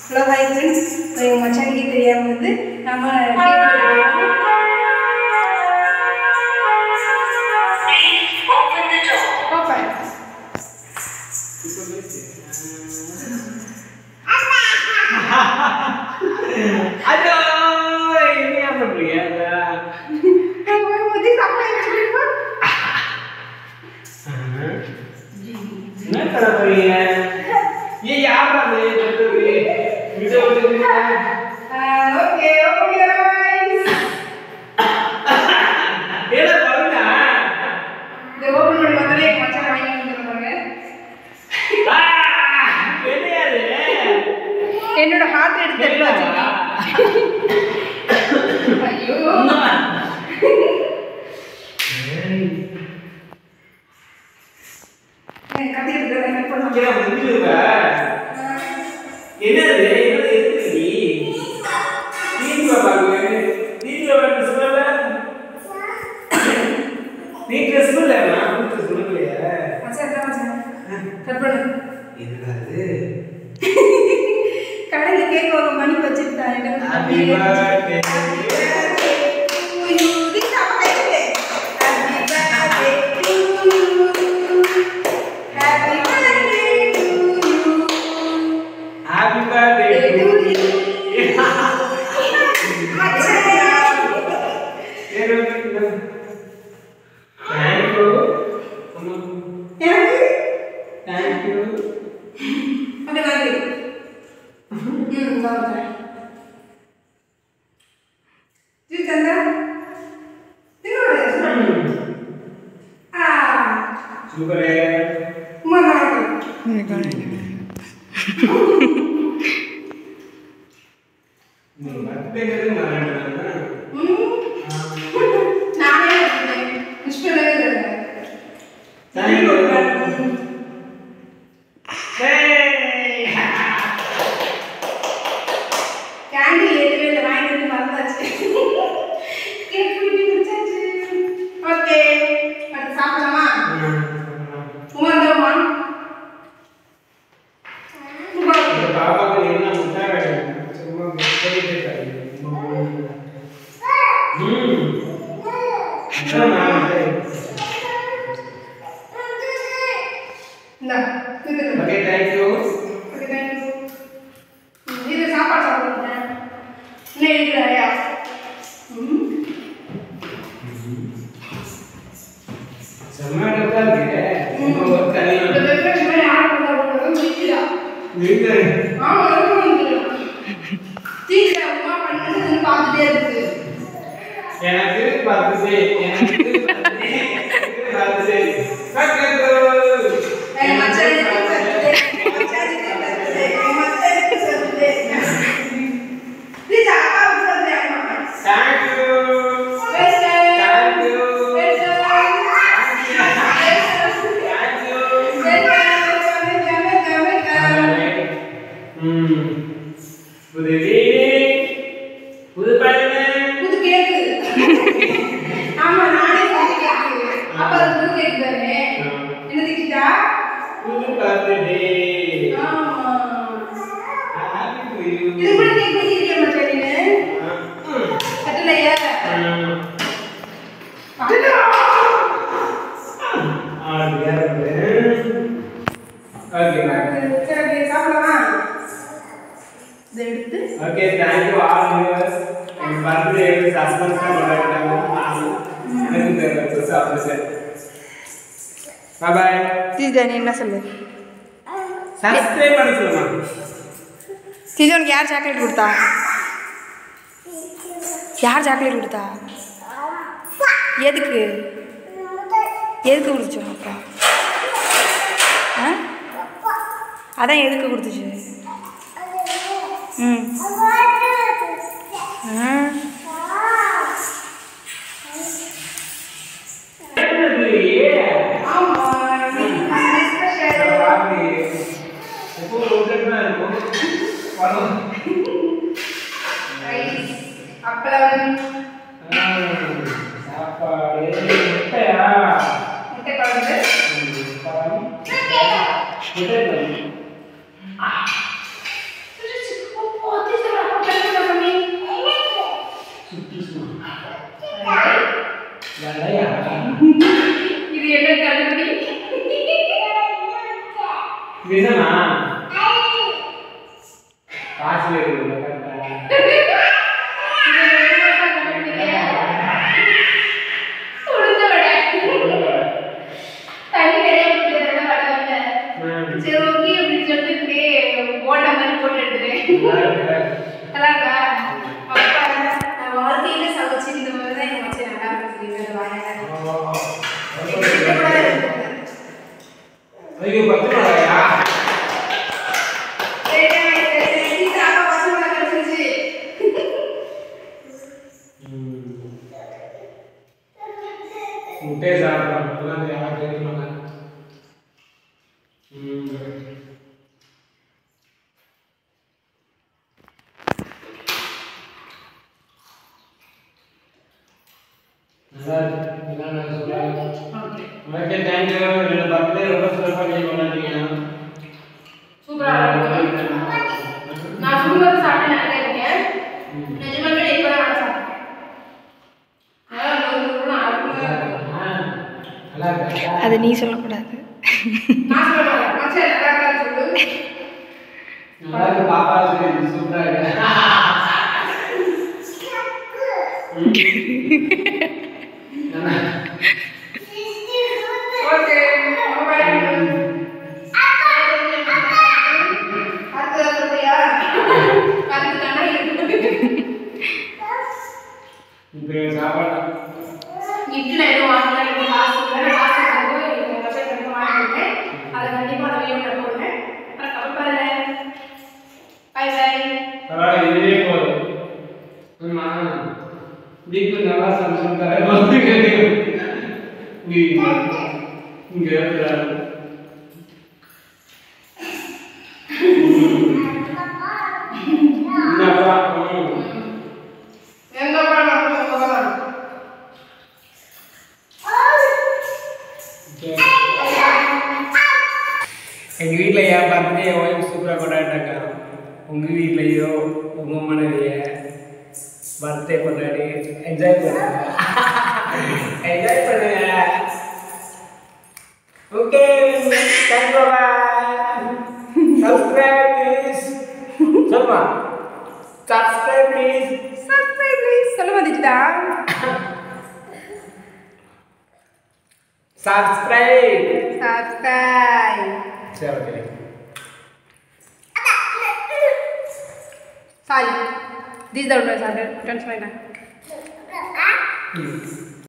Hello hi friends. எங்கள் மச்சானிக்கு தெரியாமல் வந்து நம்ம என்னோட ஹார்ட் எடுத்து ஐயோ கத்தி கடையில கேக் வாங்க மணி வச்சிருக்காங்க. என்ன சொல்லு சப்ஸ்கிரைப் பண்ண சொல்லுமா சீஜனுக்கு யார் சாக்லேட் கொடுத்தா எதுக்கு கொடுத்துச்சோம் அப்பா அதான் எதுக்கு கொடுத்துச்சு காசு எடுக்கல கரெக்டா ஐயோ 10 ரூபாயா முட்டை சாப்பிடலாம் அதெல்லாம் யாரும் கேட்கமாங்க ஓகே தேங்க் யூ என்னோட பர்த்டே ரொம்ப சிறப்பா நீங்க கொண்டாடுறீங்க சூப்பரா இருக்கு நான் சும்மா சாப்பிட்டு நினைக்கிறேன் நிஜமாவே இப்பதான் நான் சாப்பிட்டேன் அது நீ சொல்லக்கூடாது நான் சொல்லலாம் மச்சே நல்லா சொல்லு நல்லா இருக்கு பாப்பா சொல்லி சூப்பரா இருக்கு ஓகே மொபைல் அடுத்து சொல்றியா அடுத்து தானே இப்போ சாப்பாடு இட்லி எதுவும் வாங்கல இப்போ காசு இல்லை காசு கொடுத்து எங்கள் வெப்சைட் வந்து வாங்கிட்டேன் அதை கண்டிப்பாக அதை வீடியோ போடுறேன் அப்புறம் கவர் பாருங்க பை பை பரவாயில்ல இதே போதும் வீட்டு நல்லா சமைச்சு தரேன் இங்க இருக்கிறாரு எங்க வீட்டில் என் பர்த்டே என் ஒய்ஃப் சூப்பராக கொண்டாடிட்டாங்க உங்கள் வீட்லையோ உங்கள் மனைவிய பர்த்டே கொண்டாடி என்ஜாய் பண்ணுங்க என்ஜாய் பண்ணுங்க ஓகே தேங்க்யூ சப்ஸ்கிரைப் ப்ளீஸ் சொல்லுமா சப்ஸ்கிரைப் ப்ளீஸ் சொல்ல வந்துச்சுதா சப்ஸ்கிரைப் சரி okay sorry these are my children friends right now